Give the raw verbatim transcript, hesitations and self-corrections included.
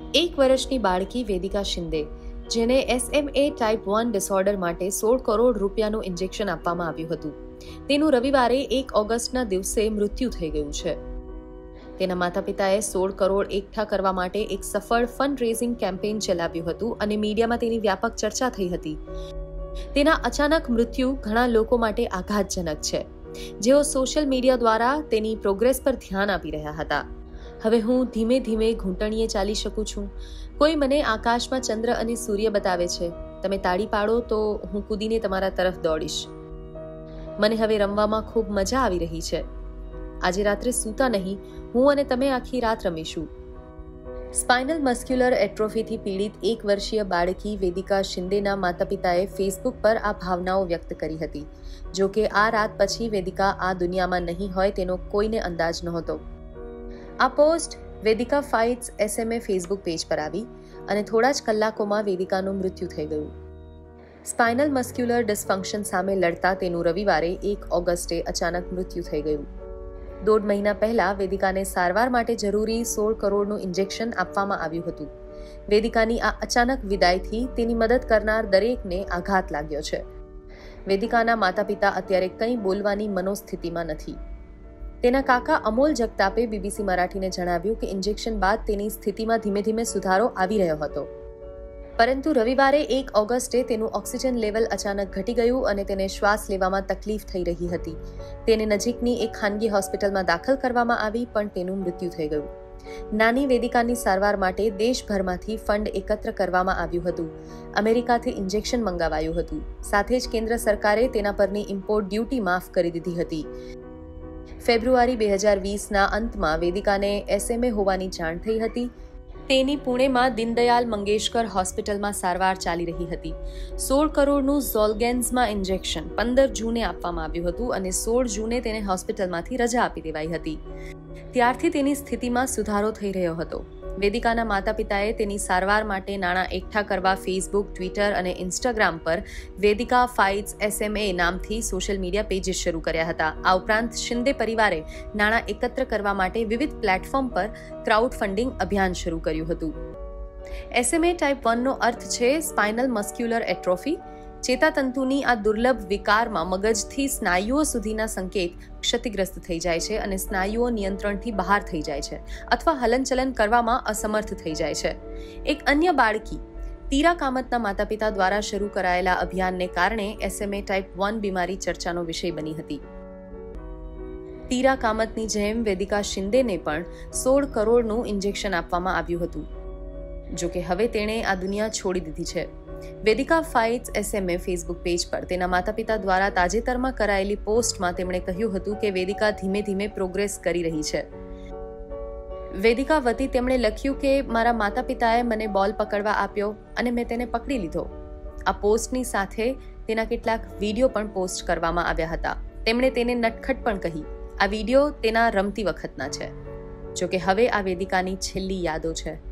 એક વર્ષની બાળકી વેદિકા શિંદે, જેને એસએમએ ટાઈપ વન ડિસઓર્ડર માટે સોળ કરોડ રૂપિયાનું ઇન્જેક્શન આપવામાં આવ્યું હતું, તેનું રવિવારે એક ઓગસ્ટના દિવસે મૃત્યુ થઈ ગયું છે. તેના માતા પિતાએ સોળ કરોડ એકઠા કરવા માટે એક સફળ ફંડ રેઝિંગ કેમ્પેઇન ચલાવ્યું હતું અને મીડિયામાં તેની વ્યાપક ચર્ચા થઈ હતી. તેના અચાનક મૃત્યુ ઘણા લોકો માટે આઘાતજનક છે, જેઓ સોશિયલ મીડિયા દ્વારા તેની પ્રોગ્રેસ પર ધ્યાન આપી રહ્યા હતા. હવે હું ધીમે ધીમે ઘૂંટણીએ ચાલી શકું છું. કોઈ મને આકાશમાં ચંદ્ર અને સૂર્ય બતાવે છે. તમે તાળી પાડો તો હું કૂદીને તમારા તરફ દોડીશ. મને હવે રમવામાં ખૂબ મજા આવી રહી છે. આજે રાત્રે સૂતા નહીં, હું અને તમે આખી રાત રમીશું. સ્પાઇનલ મસ્ક્યુલર એટ્રોફીથી પીડિત એક વર્ષીય બાળકી વેદિકા શિંદેના માતા પિતાએ ફેસબુક પર આ ભાવનાઓ વ્યક્ત કરી હતી. જો કે આ રાત પછી વેદિકા આ દુનિયામાં નહીં હોય તેનો કોઈને અંદાજ નહોતો. આ post Vedika fights SMA Facebook page પર આવી અને થોડા જ કલાકોમાં વેદિકાનું મૃત્યુ થઈ ગયું. સ્પાઇનલ મસ્ક્યુલર ડિસફંક્શન સામે લડતા તેનું રવિવારે એક ઓગસ્ટે અચાનક મૃત્યુ થઈ ગયું. દોઢ મહિના પહેલા વેદિકાને સારવાર માટે જરૂરી સોળ કરોડનું ઇન્જેક્શન આપવામાં આવ્યું હતું. વેદિકાની આ અચાનક વિદાયથી તેની મદદ કરનાર દરેકને આઘાત લાગ્યો છે. વેદિકાના માતા પિતા અત્યારે કંઈ બોલવાની મનોસ્થિતિમાં નથી. તેના કાકા અમોલ જગતાપે બીબીસી મરાઠીને જણાવ્યું કે ઇન્જેક્શન બાદ તેની સ્થિતિમાં ધીમે ધીમે સુધારો આવી રહ્યો હતો, પરંતુ રવિવારે એક ઓગસ્ટે તેનું ઓક્સિજન લેવલ અચાનક ઘટી ગયું અને તેને શ્વાસ લેવામાં તકલીફ થઈ રહી હતી. તેને નજીકની એક ખાનગી હોસ્પિટલમાં દાખલ કરવામાં આવી, પણ તેનું મૃત્યુ થઈ ગયું. નાની વેદિકાની સારવાર માટે દેશભરમાંથી ફંડ એકત્ર કરવામાં આવ્યું હતું. અમેરિકાથી ઇન્જેક્શન મંગાવાયું હતું. સાથે જ કેન્દ્ર સરકારે તેના પરની ઇમ્પોર્ટ ડ્યુટી માફ કરી દીધી હતી. ફેબ્રુઆરી બે હજાર વીસના અંતમાં વેદિકાને એસએમએ હોવાની જાણ થઈ હતી. તેની પુણેમાં દીનદયાલ મંગેશકર હોસ્પિટલમાં સારવાર ચાલી રહી હતી. સોળ કરોડનું ઝોલ્ગેન્ઝમાં ઇન્જેક્શન પંદર જૂને આપવામાં આવ્યું હતું અને સોળ જૂને તેને હોસ્પિટલમાંથી રજા આપી દેવાઈ હતી. ત્યારથી તેની સ્થિતિમાં સુધારો થઈ રહ્યો હતો. વેદિકાના માતા પિતાએ તેની સારવાર માટે નાણાં એકઠા કરવા ફેસબુક, ટ્વિટર અને ઇન્સ્ટાગ્રામ પર વેદિકા ફાઇટ્સ એસએમએ નામથી સોશિયલ મીડિયા પેજીસ શરૂ કર્યા હતા. આ ઉપરાંત શિંદે પરિવારે નાણાં એકત્ર કરવા માટે વિવિધ પ્લેટફોર્મ પર ક્રાઉડ ફંડિંગ અભિયાન શરૂ કર્યું હતું. એસએમએ ટાઈપ વનનો અર્થ છે સ્પાઇનલ મસ્ક્યુલર એટ્રોફી. ચેતાતંતુની આ દુર્લભ વિકારમાં મગજથી સ્નાયુઓ સુધીના સંકેત ક્ષતિગ્રસ્ત થઈ જાય છે અને સ્નાયુઓ નિયંત્રણથી બહાર થઈ જાય છે અથવા હલનચલન કરવામાં અસમર્થ થઈ જાય છે. એક અન્ય બાળકી તીરા કામતના માતા પિતા દ્વારા શરૂ કરાયેલા અભિયાનને કારણે એસએમએ ટાઈપ વન બીમારી ચર્ચાનો વિષય બની હતી. તીરા કામતની જેમ વેદિકા શિંદેને પણ સોળ કરોડનું ઇન્જેક્શન આપવામાં આવ્યું હતું. જો કે હવે તેણે આ દુનિયા છોડી દીધી છે. Vedika fights SMA Facebook page પર તેના માતા પિતા દ્વારા તાજેતરમાં કરાયેલી પોસ્ટમાં તેમણે કહ્યું હતું કે વેદિકા ધીમે ધીમે પ્રોગ્રેસ કરી રહી છે. વેદિકા વતી તેમણે લખ્યું કે મારા માતા પિતાએ મને બોલ પકડવા આપ્યો અને મેં તેને પકડી લીધો. આ પોસ્ટની સાથે તેના કેટલાક વિડીયો પણ પોસ્ટ કરવામાં આવ્યા હતા. તેમણે તેને નટખટ પણ કહી. આ વિડીયો તેના રમતી વખતના છે. જો કે હવે આ વેદિકાની છેલ્લી યાદો છે.